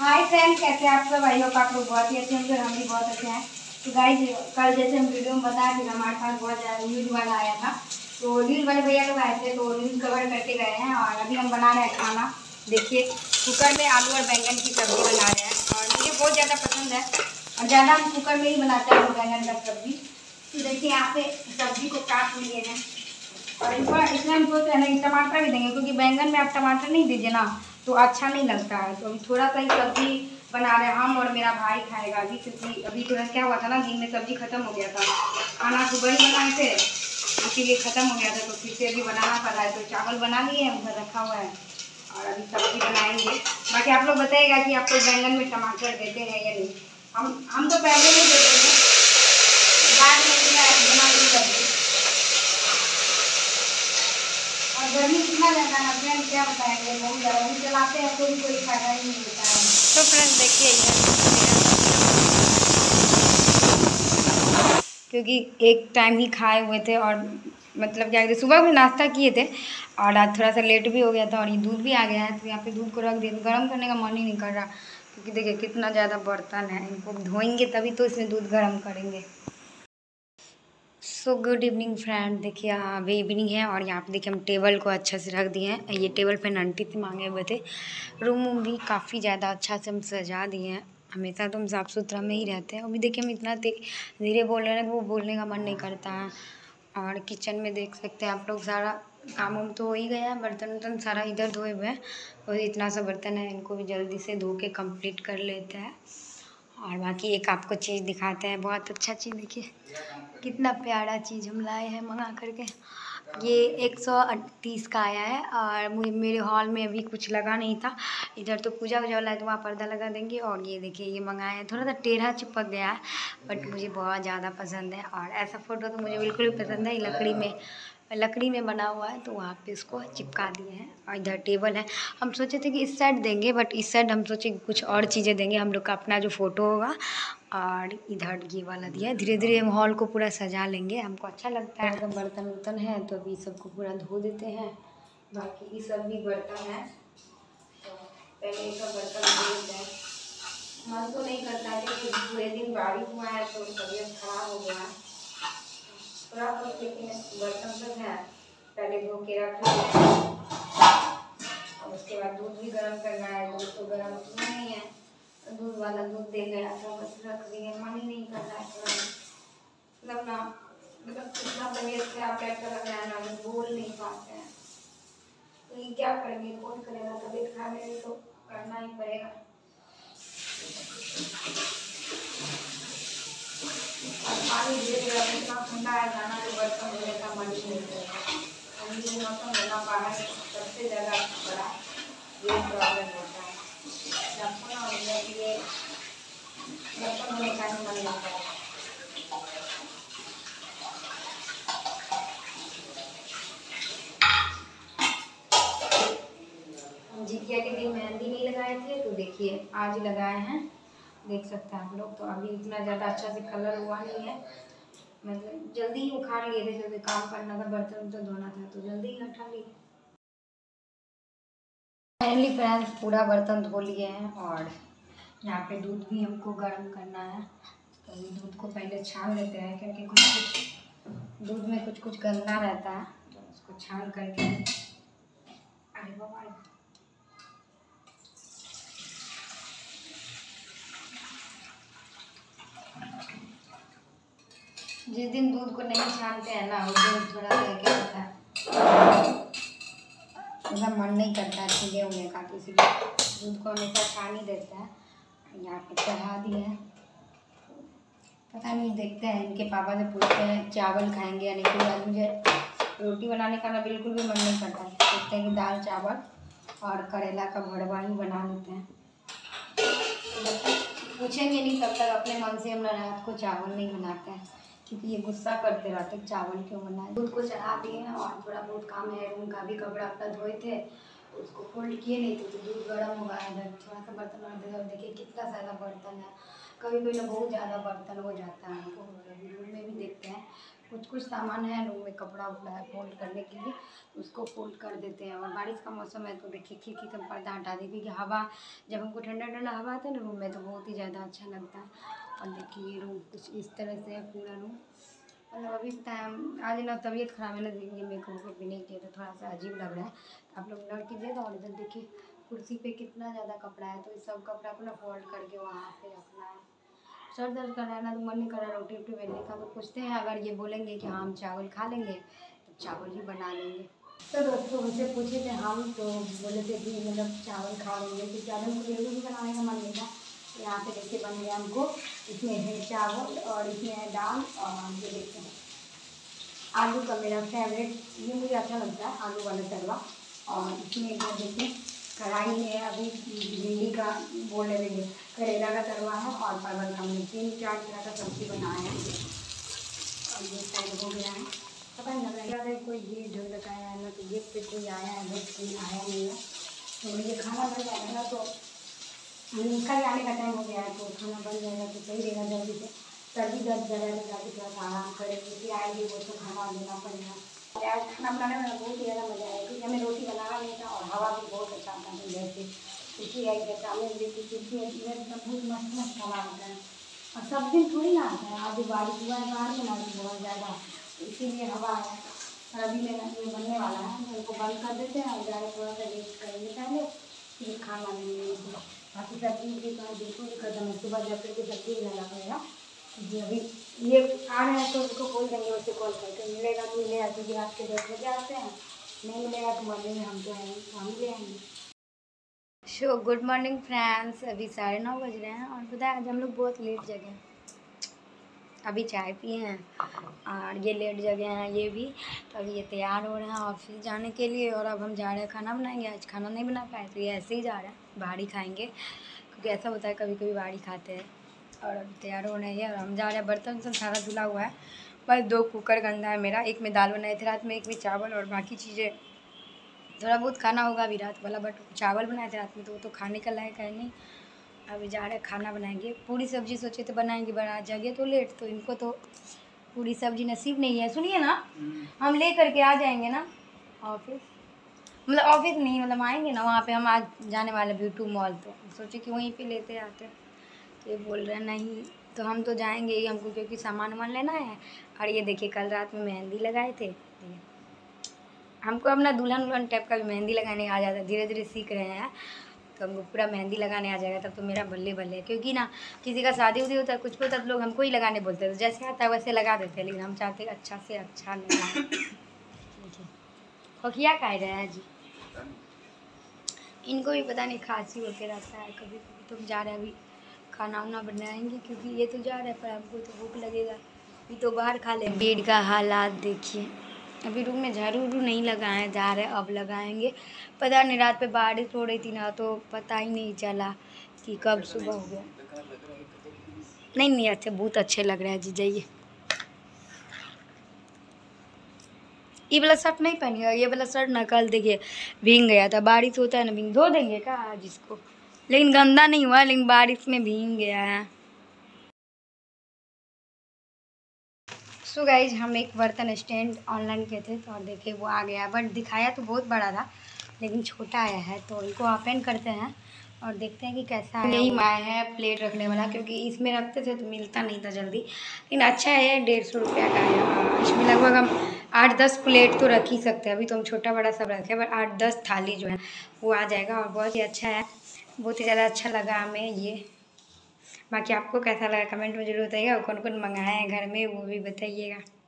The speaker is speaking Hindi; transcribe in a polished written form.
हाय फ्रेंड्स, कैसे आप सब? आई होप आप लोग बहुत ही अच्छे होंगे और हम भी बहुत अच्छे हैं। तो गाइस, कल जैसे हम वीडियो में बताया कि हमारे पास बहुत ज़्यादा न्यूज़ वाला आया था, तो न्यूज़ वाले भैया लोग आए थे, तो न्यूज़ कवर करके गए हैं। और अभी हम बना रहे हैं खाना। देखिए, कुकर में आलू और बैंगन की सब्ज़ी बना रहे हैं और मुझे बहुत ज़्यादा पसंद है और ज़्यादा हम कुकर में ही बनाते हैं बैंगन का सब्ज़ी। तो देखिए, यहाँ पे सब्ज़ी को काट लिए हैं और इसमें हम सोच रहे हैं कि टमाटर भी देंगे, क्योंकि बैंगन में आप टमाटर नहीं दीजिए ना तो अच्छा नहीं लगता है। तो अभी थोड़ा सा ही सब्जी बना रहे हैं हम और मेरा भाई खाएगा अभी, क्योंकि अभी तुरंत क्या हुआ था ना, दिन में सब्जी खत्म हो गया था। खाना सुबह ही बनाए थे, इसीलिए ख़त्म हो गया था, तो फिर से अभी बनाना पड़ रहा है। तो चावल बना लिए हैं, उधर रखा हुआ है और अभी सब्जी बनाएंगे। बाकी आप लोग बताइएगा कि आप लोग बैंगन में टमाटर देते हैं या नहीं। हम तो पहले नहीं देते हैं, बाद में बना ली सब्जी। और गर्मी कितना ज़्यादा है फ्रेंड, क्या बताएंगे, बहुत ज़्यादा भी चलाते हैं तो भी कोई फायदा ही नहीं होता है। तो फ्रेंड देखिए, क्योंकि एक टाइम ही खाए हुए थे और मतलब क्या कहते, सुबह में नाश्ता किए थे और आज थोड़ा सा लेट भी हो गया था और ये दूध भी आ गया है। तो यहाँ पे दूध को रख दिया, गर्म करने का मन ही नहीं कर रहा, क्योंकि देखिए कितना ज़्यादा बर्तन है, इनको धोएंगे तभी तो इसमें दूध गर्म करेंगे। So good evening friend. देखिए अभी इवनिंग है और यहाँ पे देखिए हम टेबल को अच्छा से रख दिए हैं। ये टेबल पे आंटी से मांगे हुए थे। रूम भी काफ़ी ज़्यादा अच्छा से हम सजा दिए हैं। हमेशा तो हम साफ़ सुथरा में ही रहते हैं। अभी देखिए हम इतना धीरे बोल रहे हैं, वो बोलने का मन नहीं करता है। और किचन में देख सकते हैं आप लोग, सारा काम वाम तो हो ही गया है, बर्तन वर्तन सारा इधर धोए हुए हैं और इतना सा बर्तन है, इनको भी जल्दी से धो के कंप्लीट कर लेते हैं। और बाकी एक आपको चीज़ दिखाते हैं, बहुत अच्छा चीज़। देखिए कितना प्यारा चीज़ हम लाए हैं मंगा करके। ये 130 का आया है और मेरे हॉल में अभी कुछ लगा नहीं था, इधर तो पूजा वूजा वाला है तो वहाँ पर्दा लगा देंगे। और ये देखिए ये मंगाए हैं, थोड़ा सा टेढ़ा चिपक गया है बट मुझे बहुत ज़्यादा पसंद है। और ऐसा फ़ोटो तो मुझे बिल्कुल भी पसंद है। लकड़ी में बना हुआ है तो वहाँ पे इसको चिपका दिए हैं। और इधर टेबल है, हम सोचे थे कि इस साइड देंगे बट इस साइड हम सोचे कुछ और चीज़ें देंगे, हम लोग का अपना जो फ़ोटो होगा। और इधर ये वाला दिया है, धीरे धीरे हम हॉल को पूरा सजा लेंगे, हमको अच्छा लगता है। अगर बर्तन वर्तन है तो अभी सबको पूरा धो देते हैं। बाकी ये सब भी बर्तन है तो पहले ये सब बर्तन धो देते हैं। मन तो नहीं करता है क्योंकि पूरे दिन बारिश हुआ है तो तबीयत खराब हो गया है थोड़ा बहुत, लेकिन बर्तन सब है पहले धो के रख लिया और उसके बाद दूध भी गर्म करना है। दूध तो गर्म नहीं है, दूध वाला दूध दे गया था, बस रख दिए। मन ही नहीं कर रहा है थोड़ा, मतलब ना, मतलब कितना तबीयत खराब टाइप का लग रहा है ना, हम बोल नहीं पाते हैं। तो ये क्या करेंगे, कौन करेगा, तबीयत खराब है तो करना ही पड़ेगा। और पानी धीरे धीरे इतना ठंडा है जाना तो बर्तन धोने का मन ही नहीं करेगा। ठंडी के मौसम में ना बाहर सबसे ज़्यादा बड़ा ये प्रॉब्लम होता है, आपको ना ये बर्तन धोने का ही मन लगता है। जितिया के दिन मेहंदी नहीं लगाए थे तो देखिए आज लगाए हैं, देख सकते हैं आप लोग। तो अभी इतना ज़्यादा अच्छा से कलर हुआ नहीं है, मतलब जल्दी ही उखाड़ लिए थे क्योंकि काम करना था, बर्तन तो धोना था तो जल्दी ही हटा लिए। फाइनली फ्रेंड्स पूरा बर्तन धो लिए हैं और यहाँ पे दूध भी हमको गर्म करना है। तो दूध को पहले छान लेते हैं क्योंकि कुछ दूध में कुछ गंदा रहता है, तो उसको छान करके। अरे बाबा, जिस दिन दूध को नहीं छानते हैं ना उस दिन थोड़ा सा क्या होता है, ऐसा मन नहीं करता है छीने उने का, तो इसीलिए दूध को हमेशा छान ही देते हैं। यहाँ पे चढ़ा दिए हैं, पता नहीं, देखते हैं इनके पापा से पूछते हैं चावल खाएंगे या नहीं। क्योंकि आज मुझे रोटी बनाने का ना बिल्कुल भी मन नहीं करता है, सोचते हैं कि दाल चावल और करेला का भरवा ही बना लेते हैं। पूछेंगे नहीं तब तक अपने मन से हम रात को चावल नहीं बनाते हैं, क्योंकि ये गुस्सा करते रहते चावल क्यों बनाए। दूध को चढ़ा दिए हैं और थोड़ा बहुत काम है, रूम का भी कपड़ा अपना धोए थे उसको फोल्ड किए नहीं थे तो दूध गर्म होगा। इधर थोड़ा सा बर्तन और दे, देखिए कितना ज़्यादा बर्तन है, कभी कभी ना बहुत ज़्यादा बर्तन हो जाता है हमको। रूम में भी देखते हैं कुछ कुछ सामान है रूम में, कपड़ा उपड़ा है फोल्ड करने के लिए, उसको फोल्ड कर देते हैं। और बारिश का मौसम है तो देखिए खिड़की का पर्दा हटा दी, क्योंकि हवा जब हमको ठंडा ठंडा हवा आता है ना रूम में तो बहुत ही ज़्यादा अच्छा लगता है। और देखिए रूम कुछ इस तरह से है पूरा रूम। मतलब अभी टाइम आज ना तबीयत खराब है ना, ये मेरे को भी नहीं किया तो थोड़ा सा अजीब लग रहा है। आप लोग नोट कीजिएगा। और इधर देखिए कुर्सी पे कितना ज़्यादा कपड़ा है, तो इस सब कपड़ा को ना फोल्ड करके वहाँ पे रखना है। सर दर्द कर रहा है ना तो मन नहीं कर रहा रोटी वोटी बेलने का, तो पूछते हैं अगर ये बोलेंगे कि हम चावल खा लेंगे तो चावल ही बना लेंगे। तो दोस्तों उनसे पूछे थे हम, तो बोले थे कि मतलब चावल खा लेंगे, तो चावल को बिल्कुल भी बनाने का मन नहीं था। यहाँ पे देखिए बन गया हमको, इसमें है चावल और इसमें है दाल। और ये देखते हैं आलू का मेरा फेवरेट, ये मुझे अच्छा लगता है आलू वाला तलवा। और इसमें इधर देखिए कढ़ाई में अभी भिंडी का बोल रहे करेला का तलवा है और परवल का, हमने 3-4 तरह का सब्जी बनाया है। और ये साइड हो गया है, पता नहीं लग रहा है कोई गेट ढंग लगाया है ना, तो गेट पे कोई आया है बट कोई आया नहीं है। तो मुझे खाना बन जाएगा ना, तो कल आने का टाइम हो गया है तो खाना बन जाएगा तो सही रहेगा जल्दी से। सर्दी दर्द ज़्यादा तो जाके थोड़ा सा आराम करेंगे, फिर आएगी वो तो खाना देना पड़ेगा। आज खाना बनाने में बहुत ही ज़्यादा मज़ा आया, क्योंकि हमें रोटी बनाना नहीं था और हवा भी बहुत अच्छा आता है जैसे खिड़की आई है सामने देखिए खिड़की एकदम बहुत मस्त मस्त हवा आता है। और सब दिन थोड़ी ना आता है, आज बारिश हुआ है बाहर में ना बहुत ज़्यादा, इसीलिए हवा है। और अभी मेरा ये बनने वाला है, तो उनको बंद कर देते हैं और जाके थोड़ा सा रेस्ट करेंगे पहले, फिर खाना लेंगे। बाकी सब्जी भी तो बिल्कुल भी खत्म है, सुबह जब करके सब्जी लगा पड़ेगा। जी अभी ये आ रहे हैं तो उसको बोल देंगे, उससे कॉल करके मिलेगा तो मिलेगा, क्योंकि रात के 10 बजे आते हैं, नहीं मिलेगा तो मॉर्निंग में हम तो आएंगे तो हम ले आएंगे। सो गुड मॉर्निंग फ्रेंड्स, अभी 9:30 बज रहे हैं और पता है आज हम लोग बहुत लेट जगे। अभी चाय पिए हैं और ये लेट जगह हैं ये भी, तो अभी ये तैयार हो रहे हैं ऑफिस जाने के लिए। और अब हम जा रहे हैं खाना बनाएंगे, आज खाना नहीं बना पाए तो ये ऐसे ही जा रहे हैं, बाहर ही खाएंगे, क्योंकि ऐसा होता है कभी कभी बाहर ही खाते हैं। और अब तैयार हो रहे हैं और हम जा रहे हैं। बर्तन सब सारा धुला हुआ है, बस 2 कुकर गंदा है मेरा, एक में दाल बनाए थे रात में, एक में चावल, और बाकी चीज़ें थोड़ा बहुत खाना होगा अभी रात वाला, बट चावल बनाए थे रात में तो वो तो खाने का लायक है नहीं। अभी जा रहे हैं खाना बनाएंगे, पूरी सब्जी सोचे तो बनाएंगे, बट आज जगह तो लेट, तो इनको तो पूरी सब्जी नसीब नहीं है। सुनिए ना, हम ले करके आ जाएंगे ना ऑफिस, मतलब ऑफिस नहीं मतलब आएंगे ना वहाँ पे, हम आज जाने वाले ब्यूटी मॉल, तो सोचे कि वहीं पे लेते आते हैं। तो ये बोल रहे हैं नहीं, तो हम तो जाएंगे ही, हमको क्योंकि सामान वामान लेना है। और ये देखिए कल रात में मेहंदी लगाए थे, हमको अपना दुल्हन टाइप का भी मेहंदी लगाने आ जाता है, धीरे धीरे सीख रहे हैं, तो हमको पूरा मेहंदी लगाने आ जाएगा तब तो मेरा बल्ले बल्ले है। क्योंकि ना किसी का शादी उदी होता है कुछ भी होता है तो लोग हमको ही लगाने बोलते हैं, तो जैसे आता है वैसे लगा देते हैं, लेकिन हम चाहते हैं अच्छा से अच्छा लगाएं। खोखिया कह रहे हैं जी, इनको भी पता नहीं खांसी होते रहता है कभी कभी। तो हम जा रहे हैं अभी खाना वाना बनाएंगे, क्योंकि ये तो जा रहे हैं पर हमको तो भूख लगेगा, अभी तो बाहर खा लेंगे। बेड का हालात देखिए, अभी रूम में झाड़ू उड़ू नहीं लगाए, जा रहे अब लगाएंगे। पता नहीं रात पे बारिश हो रही थी ना, तो पता ही नहीं चला कि कब सुबह हो गया। नहीं नहीं अच्छे, बहुत अच्छे लग रहे हैं जी। जाइए, ये वाला शर्ट नहीं पहनिएगा, ये वाला शर्ट ना कल देखिए भीग गया था, बारिश होता है ना भीग, धो देंगे क्या आज इसको, लेकिन गंदा नहीं हुआ, लेकिन बारिश में भीग गया है। सो गाइज हम एक बर्तन स्टैंड ऑनलाइन किए थे तो देखिए वो आ गया, बट दिखाया तो बहुत बड़ा था लेकिन छोटा आया है, तो इनको ओपन करते हैं और देखते हैं कि कैसा है। यही आया है प्लेट रखने वाला, क्योंकि इसमें रखते थे तो मिलता नहीं था जल्दी, लेकिन अच्छा है 150 रुपया का है। इसमें लगभग हम 8-10 प्लेट तो रख ही सकते हैं, अभी तो हम छोटा बड़ा सब रखे, बट 8-10 थाली जो है वो आ जाएगा। और बहुत ही अच्छा है, बहुत ही ज़्यादा अच्छा लगा हमें ये। बाकी आपको कैसा लगा कमेंट में जरूर बताइएगा, कौन कौन मंगाए हैं घर में वो भी बताइएगा।